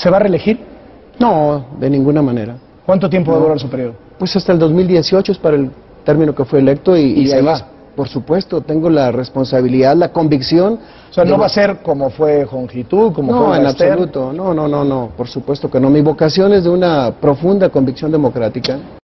¿Se va a reelegir? No, de ninguna manera. ¿Cuánto tiempo va a No. durar su periodo? Pues hasta el 2018 es para el término que fue electo Y se ahí, va. por supuesto, tengo la responsabilidad, la convicción. O sea, no va a ser como fue Jongitud, como No, fue en Baster. absoluto, no, por supuesto que no. Mi vocación es de una profunda convicción democrática.